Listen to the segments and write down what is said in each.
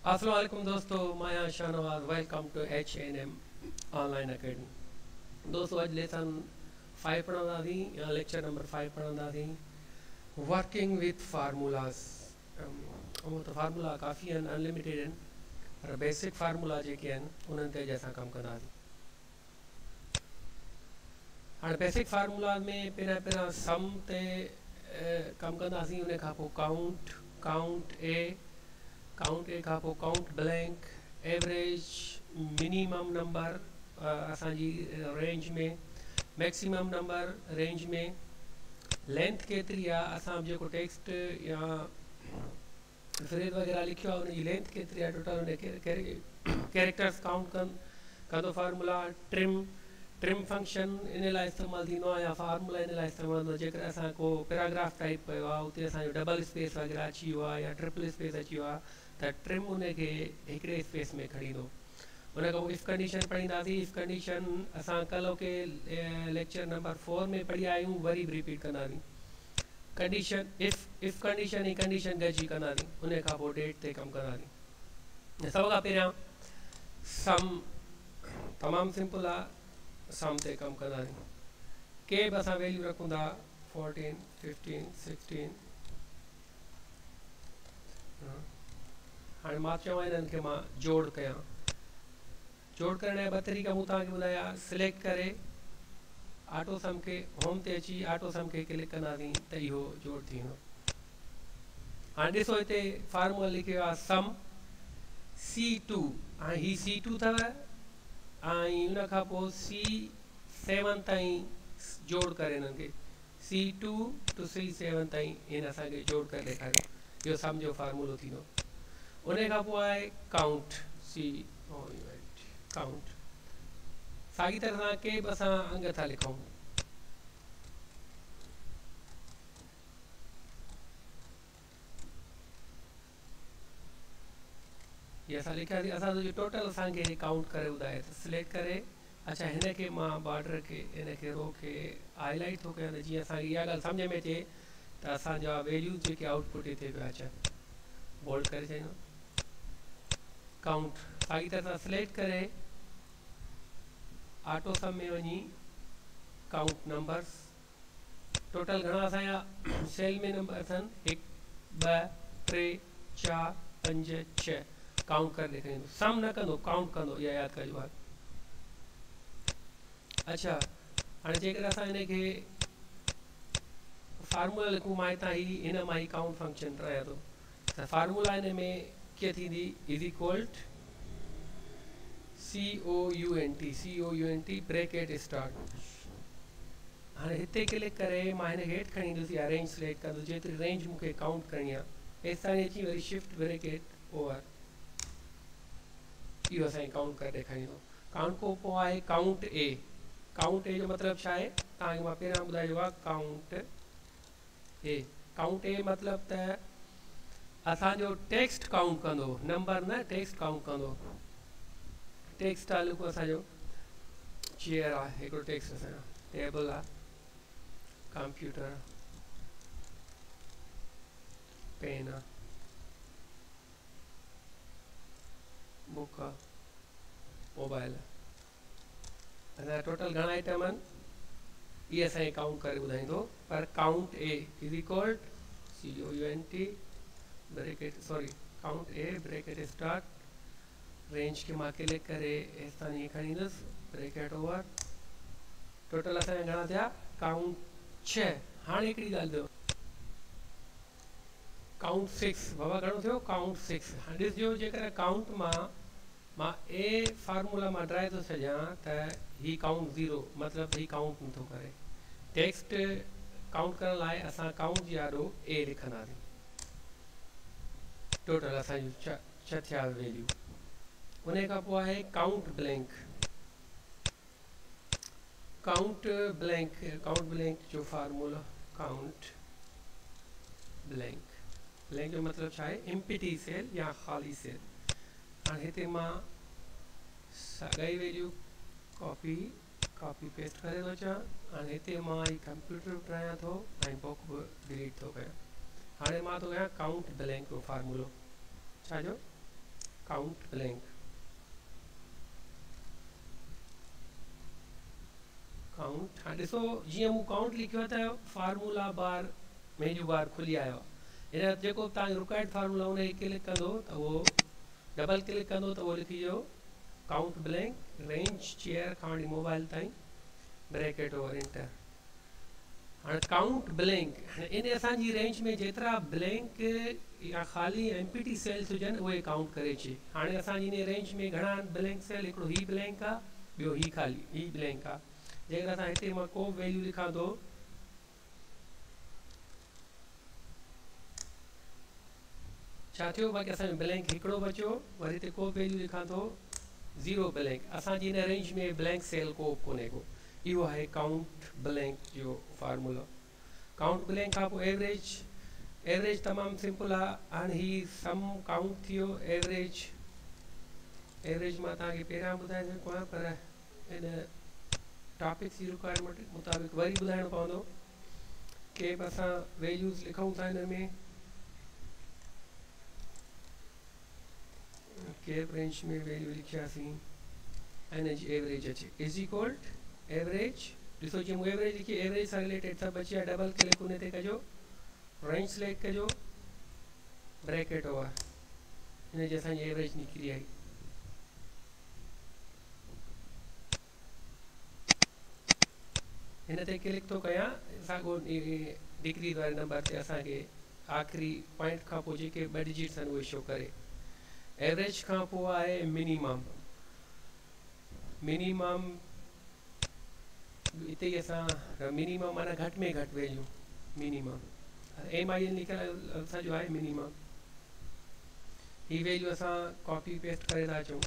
अस्सलाम वालेकुम दोस्तों, मैं आं Shahnawaz. Welcome to H&M online academy. दोस्तों अॼु लेसन 5 पढ़ंदासीं या लेक्चर नंबर 5 पढ़ंदासीं वर्किंग विथ फार्मूलास। हूअं त फार्मूला काफ़ी आहिनि, अनलिमिटेड आहिनि, पर बेसिक फार्मूला जेके आहिनि उन्हनि ते अॼु असां कमु कंदासीं। हाणे बेसिक फार्मूला में पहिरियां सम ते कमु कंदासीं, उन खां पोइ काउंट ए खां पोइ count blank, average, minimum number असांजी रेंज में, मैक्सिमम नंबर रेंज में, लेंथ केतिरी आहे, असां जेको टेक्स्ट या फ्रेज वग़ैरह लिखियो आहे उनजी लेंथ केतिरी आहे, टोटल उन कैरेक्टर्स काउंट कंदो फार्मूला। ट्रिम फंक्शन इन लाइ इस्तेमालु थींदो आहे या फार्मूला इन लाइ इस्तेमालु थींदो आहे जेकर असां को पैराग्राफ टाइप कयो आहे, उते असांजो डबल स्पेस वग़ैरह अची वियो आहे या ट्रिपल स्पेस अची वियो आहे, त ट्रिम उनखे हिकिड़े स्पेस में खणी ईंदो। उन खां पोइ इफ़ कंडीशन पढ़ींदासीं। इफ़ कंडीशन असां कल्ह के लेक्चर नंबर 4 में पढ़ी आहियूं, वरी बि रिपीट कंदासीं। कंडीशन इफ़ कंडीशन ई कंडीशन गॾिजी कंदासीं, उन खां पोइ डेट ते कमु कंदासीं। सभ खां पहिरियां सम तमामु सिंपल आहे, सम ते कमु कंदासीं। के बि असां वैल्यू रखूं था 14, 15, 16। हाणे मां चवां इन्हनि खे मां जोड़ कयां। जोड़ करण जा ॿ तरीक़ा मूं तव्हांखे ॿुधाया। सिलेक्ट करे ऑटो सम खे होम ते अची ऑटो सम खे क्लिक कंदासीं त इहो जोड़ थी वेंदो। हाणे ॾिसो हिते फार्मूला लिखियो आहे सम C2। हाणे ही C2 अथव ऐं उन खां पोइ C7 ताईं जोड़ करे हिननि खे C2 to C7 ताईं हिन असांखे जोड़ करे ॾेखारियो। इहो सम जो फार्मूलो थींदो। उन खां पोइ आहे काउंट काउंट। साॻी तरह सां के बि असां अंग था लिखूं। ये असां लिखियासीं। असां टोटल असांखे काउंट करे ॿुधाए त सिलेक्ट करे अच्छा हिन खे मां बॉर्डर खे हिन खे रो खे हाईलाइट थो कयां त जीअं असांखे इहा ॻाल्हि सम्झ में अचे त असांजा वैल्यूज़ जेके आउटपुट हिते पिया अचनि। बोल्ड करे छॾींदो काउंट। साॻी तरह सां सिलेक्ट करे ऑटो सम में वञी काउंट नंबर्स। टोटल घणा असांजा सेल में नंबर अथनि 1 2 3 4 5 6। काउंट करे ॾेखारींदो, सम न कंदो, काउंट कंदो। इहा यादि कजो आहे। अच्छा हाणे जेकर असां हिन खे फार्मूला लिखूं, मां हितां ही हिन मां ई काउंट फंक्शन ठाहियां थो, त फार्मूला हिन में कीअं थींदी is equal COUNT bracket start. हाणे हिते क्लिक करे मां हिन खे हेठि खणी ईंदुसि या रेंज सिलेक्ट कंदुसि, जेतिरी रेंज मूंखे काउंट करणी आहे एसि ताईं अची वरी शिफ्ट ब्रैकेट ओवर। इहो असांखे काउंट करे ॾेखारींदो। काउंट खां पोइ आहे काउंट ए। काउंट ए जो मतिलबु छा आहे, तव्हांखे मां पहिरियां ॿुधायो आहे। काउंट ए मतिलबु त असांजो टेक्स्ट काउंट कंदो, नंबर न, टेक्स्ट काउंट कंदो। टेक्स्ट आहे लिखो असांजो चेयर आहे, हिकिड़ो टेक्स्ट असांजो टेबल आहे, कंप्यूटर, पेन आहे, बुक आहे, मोबाइल आहे। असांजा टोटल घणा आइटम आहिनि इहे असांखे काउंट करे ॿुधाईंदो। पर count A is equal COUNT bracket count A bracket start. Range खे मां क्लिक करे हेसि ताईं खणी ईंदुसि, ब्रैकेट ओवर। टोटल असांजा घणा थिया काउंट 6। हाणे हिकिड़ी ॻाल्हि थियो काउंट 6। बाबा घणो थियो काउंट 6। हाणे ॾिसजो जेकर काउंट मां ए फार्मूला मां ड्राए थो छॾियां त ही काउंट 0, मतिलबु ही काउंट नथो करे। टेक्स्ट काउंट करण लाइ असां काउंट जी आॾो ए लिखंदासीं। टोटल असांजो 6 थिया वैल्यू। उन खां पोइ आहे काउंट ब्लैंक। काउंट ब्लैंक जो फार्मूला काउंट ब्लैंक जो मतिलबु छा आहे, एम्प्टी सेल या ख़ाली सेल। हाणे हिते मां साॻई वैल्यू कॉपी पेस्ट करे थो अचां। हाणे हिते मां ही कंप्यूटर बि ठाहियां थो ऐं बुक बि डिलीट थो कयां। हाणे मां थो कयां काउंट ब्लैंक जो फार्मूलो। छा जो काउंट ब्लैंक, काउंट। हाँ ॾिसो जीअं मूं काउंट लिखियो आहे त फार्मूला बार मेन्यू बार खुली आयो आहे। इन जेको तव्हां रिक्वायर्ड फार्मूला उन खे क्लिक कंदो त उहो डबल क्लिक कंदो त उहो लिखिजो काउंट ब्लैंक रेंज चेयर खां वठी मोबाइल ताईं ब्रैकेट ओवर इंटर। हाँ काउंट ब्लैंक इन असांजी रेंज में जेतिरा ब्लैंक या ख़ाली एम्पटी सेल्स हुजनि उहे काउंट करे अचे। हाणे असांजी इन रेंज में घणा ब्लैंक सेल, हिकिड़ो ही ब्लैंक आहे, ॿियो ही ख़ाली ही ब्लैंक आहे। जेकर असां हिते मां को वैल्यू लिखां थो छा थियो, बाक़ी असांजो ब्लैंक हिकिड़ो बचियो, वरी हिते को वैल्यू लिखां थो 0 ब्लैंक। असांजी इन रेंज में ब्लैंक सेल को कोन्हे को। इहो आहे काउंट ब्लैंक जो फार्मूला। काउंट ब्लैंक खां पोइ एवरेज, एवरेज तमामु सिंपल आहे। हाणे ही सम काउंट थियो एवरेज, एवरेज मां तव्हांखे पहिरियां ॿुधाए सघो आहियां पर इन टॉपिक्स जी रिक्वायरमेंट मुताबिक़ वरी ॿुधाइणो पवंदो। के बि असां वैल्यूज़ लिखूं था हिन में, के रेंज में वैल्यू लिखियासीं ऐं हिन जी एवरेज अचे इज़ इक्वल एवरेज। ॾिसो जीअं मूं एवरेज लिखी, एवरेज सां रिलेटेड सभु अची विया, डबल क्लिक उन ते कजो, रेंज सिलेक्ट कजो, ब्रैकेट ओवर, हिन जी असांजी एवरेज निकिरी आई। हिन ते क्लिक थो कयां, साॻियो डिक्रीज़ वारे नंबर ते असांखे आख़िरी पॉइंट खां पोइ जेके ॿ डिजिट्स आहिनि उहे शो करे। एवरेज खां पोइ आहे मिनिमम, मिनिमम हिते ई असां मिनिमम माना घटि में घटि वैल्यू मिनिमम, MIN लिखियलु असांजो आहे मिनिमम। ही वैल्यू असां कॉपी पेस्ट करे था अचूं,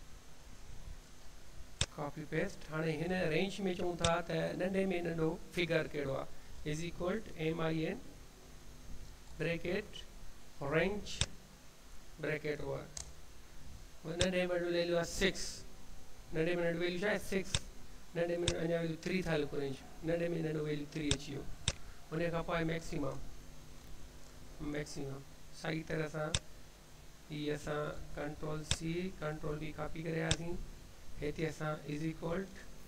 कॉपी पेस्ट। हाणे हिन रेंज में चऊं था त नंढे में नंढो फिगर कहिड़ो आहे, is equal MIN bracket range bracket over, नंढे में नंढो वैल्यू आहे 6, नंढे में नंढो वैल्यू छा आहे 6, नंढे में अञा वैल्यू 3 था लिखो, रेंज नंढे में नंढो वैल्यू 3 अची वियो। उन खां पोइ मैक्सिमम, मैक्सिमम साॻी तरह सां ही असां control C control V copy करे आयासीं। हिते असां is equal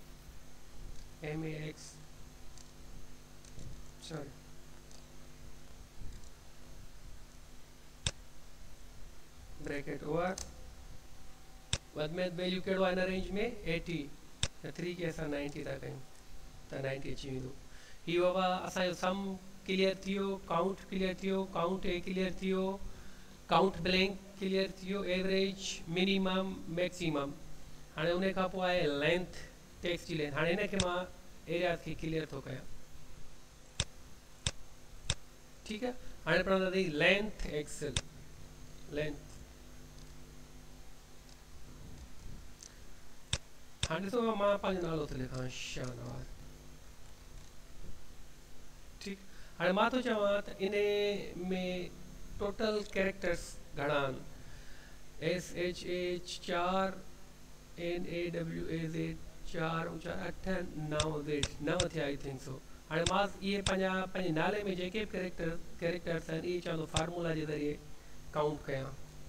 MAX sorry bracket over, वधि में वैल्यू कहिड़ो आहे हिन रेंज में 80, त 3 खे असां 90 था कयूं त 90 अची वेंदो। ही बाबा असांजो सम क्लियर थी वियो, काउंट क्लियर थी वियो, काउंट ए क्लियर थी वियो, काउंट ब्लैंक क्लियर थी वियो, एवरेज मिनिमम मैक्सिमम। हाणे उन खां पोइ आहे लेंथ, टेक्स्ट जी लेंथ। हाणे हिनखे मां एरिया खे क्लियर थो कयां, ठीकु आहे। हाणे पढ़ंदासीं लेंथ एक्सेल, लेंथ। हाणे ॾिसो मां पंहिंजो नालो थो लिखां शाहनवाज़, ठीकु। हाणे मां थो चवां त इन में टोटल कैरेक्टर्स घणा आहिनि, SHH 4 NAWAZ 4 4 8 9 9 थिया आई थिंक सो। हाणे मां इहे पंहिंजे नाले में जेके बि कैरेक्टर्स आहिनि इहे चवंदो फार्मूला जे ज़रिए काउंट कयां।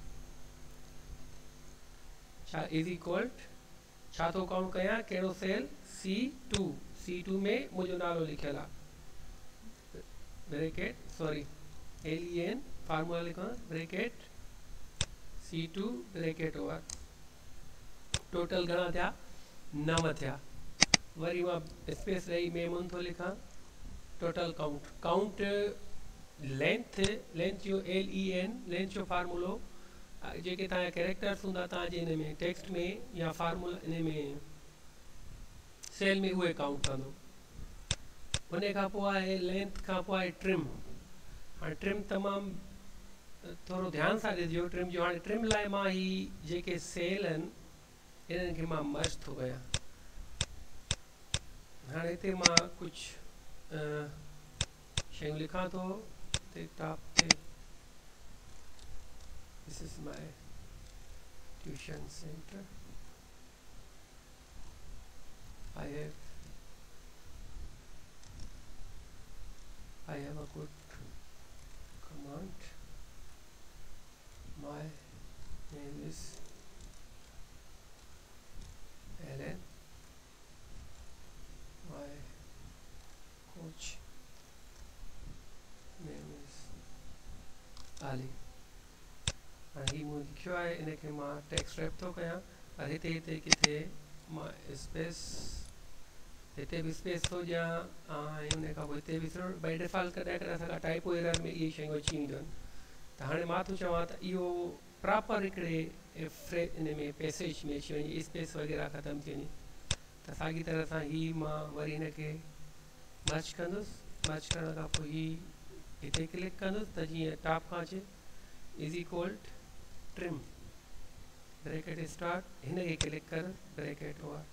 छा इज़ इक्वल छा थो काउंट कयां, कहिड़ो सेल C2, C2 में मुंहिंजो नालो लिखियलु आहे, ब्रैकेट सॉरी LEN फार्मूला लिखां, bracket C2 bracket over, total घणा थिया 9 थिया। वरी मां स्पेस ॾेई मेमून थो लिखां, total count, count length, length जो LEN लेंथ जो फार्मूलो जेके तव्हांजा कैरेक्टर्स हूंदा तव्हांजे हिन में टेक्स्ट में या फार्मूला इन में सेल में उहे काउंट कंदो। उन खां पोइ आहे लेंथ खां पोइ आहे ट्रिम। हाणे ट्रिम तमामु थोरो ध्यान सां ॾिसिजो ट्रिम जो। हाणे ट्रिम लाइ मां ही जेके सेल आहिनि इन्हनि खे मां मर्ज थो कयां। हाणे हिते मां कुझु शयूं लिखां थो ते टॉप ते, This is my tuition center. I have a good command. My name is Alan, my coach name is Ali. ही मूं लिखियो आहे इनखे मां टेक्स्ट रैप थो कयां पर हिते किथे मां स्पेस हिते भी स्पेस थो ॾियां ऐं उन खां पोइ हिते बि बाई डिफॉल्ट कॾहिं कॾहिं असांखां टाइपो एरर में इहे शयूं अची वेंदियूं आहिनि त हाणे मां थो चवां त इहो प्रॉपर हिकिड़े इन में पैसेज में अची वञे स्पेस वग़ैरह ख़तमु थी वञे त साॻी तरह सां ही मां वरी हिनखे मर्ज कंदुसि मर्ज करण खां पोइ ही हिते क्लिक कंदुसि त जीअं टॉप खां अचे is equal trim bracket start हिनखे क्लिक कर ब्रैकेट ओवर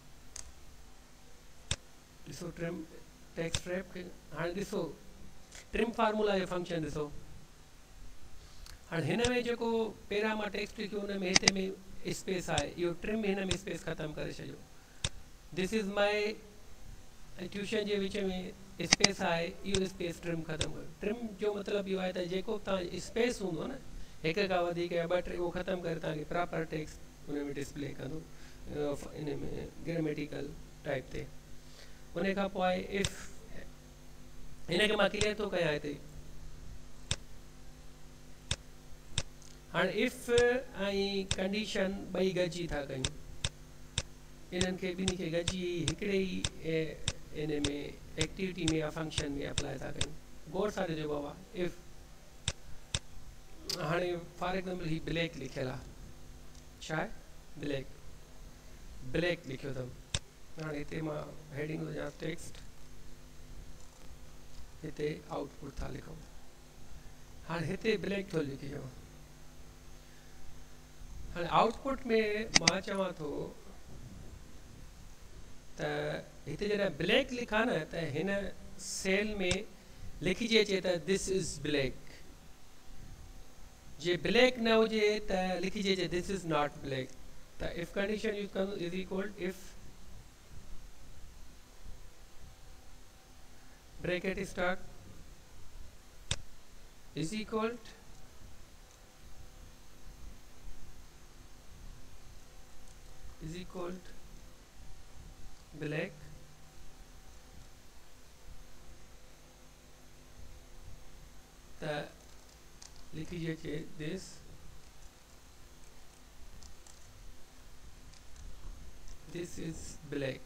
ॾिसो ट्रिम टेक्स्ट रैप हाणे ॾिसो ट्रिम फार्मूला जो फंक्शन ॾिसो हाणे हिन में जेको पहिरां मां टेक्स्ट लिखियो हुन में हिते में स्पेस आहे इहो ट्रिम हिन में स्पेस ख़तमु करे छॾियो दिस इज़ माई ट्यूशन जे विच में स्पेस आहे इहो स्पेस ट्रिम ख़तमु कयो ट्रिम जो मतिलबु इहो आहे त जेको तव्हां स्पेस हूंदो न हिक खां वधीक या ॿ टे उहो ख़तमु करे तव्हांखे प्रॉपर टेक्स्ट हुन में डिस्प्ले कंदो इन में ग्रामेटिकल टाइप ते उन खां पोइ आहे इफ हिनखे मां क्लियर थो कयां हिते हाणे इफ ऐं कंडीशन ॿई गॾिजी था कयूं इन्हनि खे ॿिन्ही खे गॾिजी हिकिड़े ई इन में एक्टिविटी में या फंक्शन में अप्लाई था कयूं गौर सां ॾिजो बाबा इफ हाणे फॉर एग्जाम्पल ही ब्लैक लिखियल आहे छा आहे ब्लैक ब्लैक लिखियो अथमि हाणे हिते मां हेडिंग थो ॾियां टेक्स्ट हिते आउटपुट था लिखूं हाणे हिते ब्लैक थो लिखियो हाणे आउटपुट में मां चवां थो त हिते जॾहिं ब्लैक लिखां न त हिन सेल में लिखिजी अचे त दिस इज़ ब्लैक जे ब्लैक न हुजे त लिखिजे जे दिस इज़ नॉट ब्लैक त इफ कंडीशन यूज कंदो is equal if bracket start is equal black त लिखिए कि this is black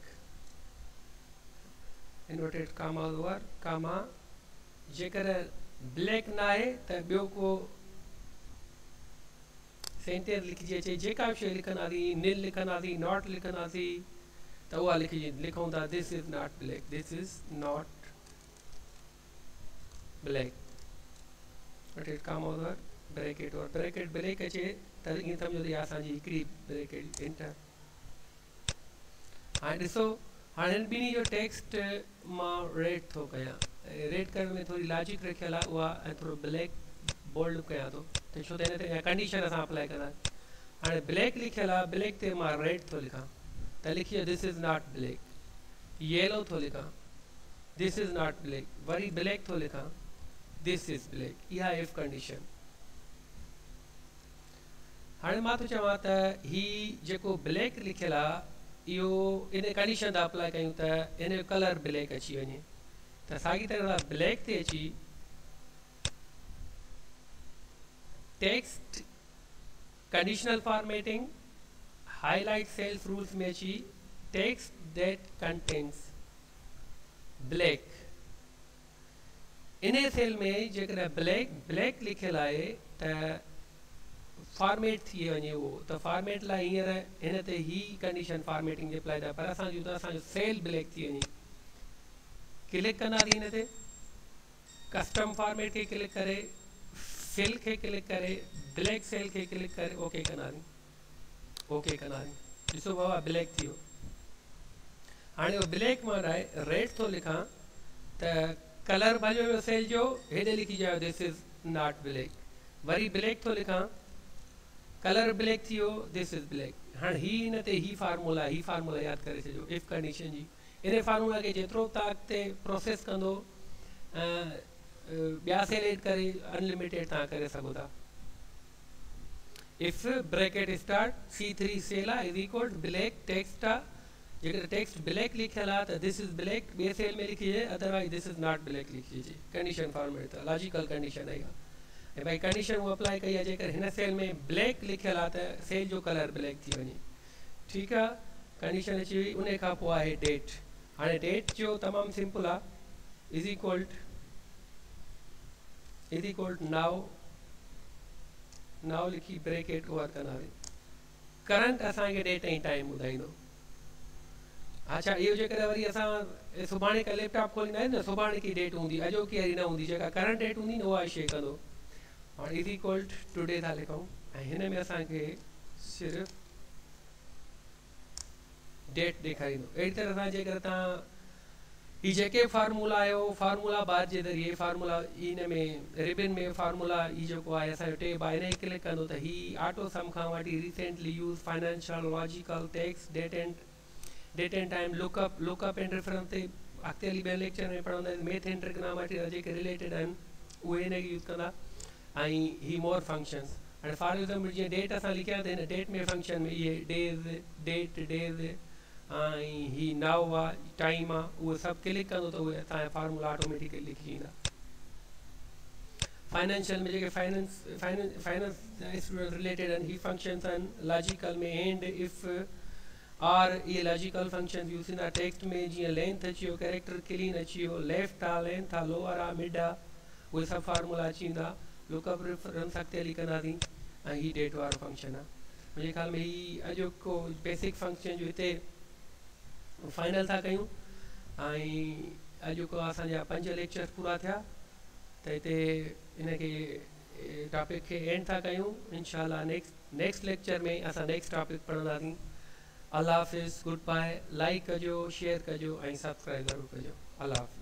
inverted comma over comma जेकर ब्लैक ना है त बियो को सेंटर लिखिजे अचे जेका शइ लिखंदासीं नील लिखंदासीं नॉट लिखंदासीं त उहा लिखूं था this is not black this is not black bracket और ब्रैकेट ब्रेक अचे त ईअं सम्झो त असांजी हिकिड़ी ब्रैकेट इंटर हाणे ॾिसो हाणे हिन ॿिन्ही जो टेक्स्ट मां रेड थो कयां रेड करण में थोरी लॉजिक रखियल आहे उहा ऐं थोरो ब्लैक बोल्ड कयां थो त छो त हिन ते कंडीशन असां अप्लाई कंदासीं हाणे ब्लैक लिखियल आहे ब्लैक ते मां रेड थो लिखां त लिखियो this is not black yellow थो लिखां दिस इज़ नॉट ब्लैक वरी ब्लैक थो लिखां दिस इज़ ब्लैक इहा इफ कंडीशन हाणे मां थो चवां त ही जेको ब्लैक लिखियल आहे इहो इन कंडीशन था अप्लाई कयूं त इन जो कलर ब्लैक अची वञे त साॻी तरह सां ब्लैक ते अची text conditional formatting highlight cells rules में अची टेक्स्ट दैट कंटेन्स ब्लैक इन सेल में जेकॾहिं ब्लैक लिखियल आहे त फॉर्मेट थी वञे उहो त फॉर्मेट लाइ हींअर हिन ते ही कंडीशन फॉर्मेटिंग जे अप्लाई था पर असांजो त असांजो सेल ब्लैक थी वञे क्लिक कंदासीं हिन ते कस्टम फॉर्मेट खे क्लिक करे फिल खे क्लिक करे ब्लैक सेल खे क्लिक करे ओके कंदासीं ॾिसो बाबा ब्लैक थी वियो हाणे उहो ब्लैक मां रेड थो लिखां त कलर भॼो वियो सेल जो हेॾे लिखी चयो दिस इज़ नॉट ब्लैक वरी ब्लैक थो लिखां कलर ब्लैक थी वियो दिस इज़ ब्लैक हाणे हिन ते ही फार्मूला यादि करे छॾियो इफ कंडीशन जी इन फार्मूला खे जेतिरो तव्हां अॻिते प्रोसेस कंदो ॿिया सेल एड करे अनलिमिटेड तव्हां करे सघो था if bracket start C3 cell is equal to black text जेकर टेक्स्ट ब्लैक लिखियल आहे त दिस इज ब्लैक बे सेल में लिखिजे, otherwise this is not black लिखिजे। कंडीशन फॉर्मेट त लॉजिकल कंडीशन है ए भाई कंडीशन वो अप्लाई कई है जेकर हिन सेल में ब्लैक लिखियल आहे त सेल जो कलर ब्लैक थी वने। ठीक है, कंडीशन अची वई। उन खां पोइ आहे डेट। हाणे डेट जो तमाम सिंपल आहे, इज इक्वल नाउ लिखी ब्रैकेट ओवर कंदासीं। करंट असांखे डेट ऐं टाइम ॿुधाईंदो। अच्छा, इहो जेकॾहिं वरी असां सुभाणे का लैपटॉप खोलींदा आहियूं न, सुभाणे की डेट हूंदी, अॼोकी वारी न हूंदी, जेका करंट डेट हूंदी न उहा शे कंदो। हाणे इज इक्वल टुडे था लिखूं ऐं हिन में असांखे सिर्फ़ु डेट ॾेखारींदो। अहिड़ी तरह सां जेकर तव्हां ही जेके फार्मूला आयो फार्मूला बार जे ज़रिए फार्मूला इन में रिबिन में फार्मूला ई जेको आहे असांजो टेब आहे इन क्लिक कंदो त ही ऑटो सम खां वठी recently use financial logical text date and time lookup and reference ते अॻिते हली ॿियनि लेक्चर में पढ़ंदा आहियूं। मैथ एंड ट्रिग्नोमेट्री जेके रिलेटेड आहिनि उहे हिन खे यूज़ कंदा ऐं ही मोर फंक्शन्स। हाणे फॉर एग्जाम्पल जीअं डेट असां लिखिया त हिन डेट में फंक्शन में इहे डेज़ ऐं ही नाउ आहे टाइम आहे उहे सभु क्लिक कंदो त उहे असांजा फार्मूला ऑटोमेटिकली लिखी ईंदा। फाइनेंशियल में जेके फाइनेंस स्टूडेंट रिलेटेड आहिनि ही फंक्शन्स आहिनि। लॉजिकल में एंड इफ आर ये लॉजिकल फंक्शन यूज़ थींदा। टेक्स्ट में जीअं लेंथ अची वियो, कैरेक्टर क्लीन अची वियो, लेफ्ट आहे लेंथ आहे लोअर आहे मिड आहे, उहे सभु फार्मूला अची वेंदा। लुकअप रेफरेंस अॻिते हली कंदासीं ऐं ही डेट वारो फंक्शन आहे। मुंहिंजे ख़्याल में ही अॼोको बेसिक फंक्शन जो हिते फाइनल था कयूं ऐं अॼोको असांजा 5 लेक्चर पूरा थिया त हिते हिनखे टॉपिक खे एंड था कयूं। इंशाल्लाह नेक्स्ट लेक्चर में असां नेक्स्ट टॉपिक पढ़ंदासीं। अल्लाह हाफ़िज़, गुड बाय। लाइक कजो, शेयर कजो ऐं सब्सक्राइब ज़रूरु कजो। अल्लाह हाफ़िज़।